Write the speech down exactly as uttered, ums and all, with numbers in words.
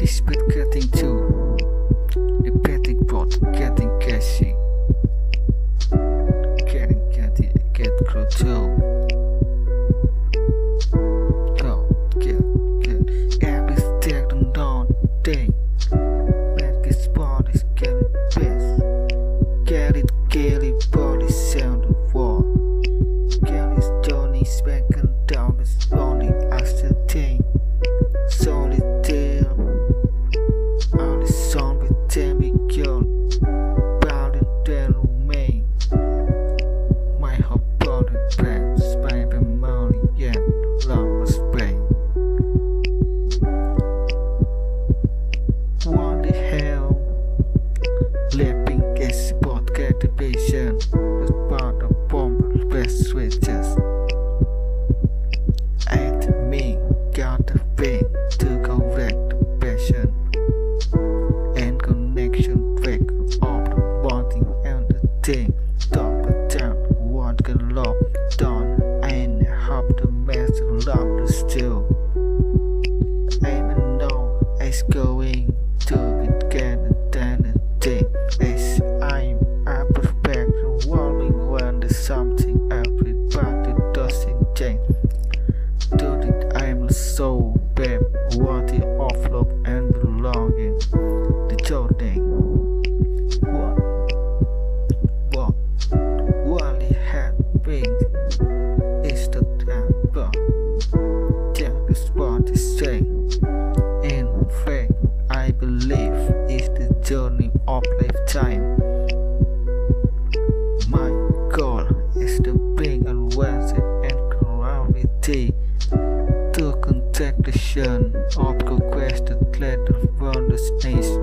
Despite getting to the betting pot, getting cashy, getting getting get crucial. Go get get every step on day. Make this body get it best. Get it, get it, body sound of war. Get his journey spanking down his body as the thing. Solitaire on the song with Tammy Girl. Bound and then remain. My whole body breaks by the money yet long was brain. What the hell? Lapping is sport cultivation. The part of bomb best switches. Ain't me got the pain to correct the passion and connection track of the wanting and the thing. Talk it down, what can love done and hope the master love the still. Even though it's going to be getting than a thing, as I'm a perfect warning when there's something everybody doesn't change. Do it, I'm so bad, worthy of love and belonging. The journey. What? What? What it had been is the temper. That is what they say. In fact, I believe it's the journey of lifetime. My goal is to bring awareness and clarity to contact the shun of requested letter from the sneeze.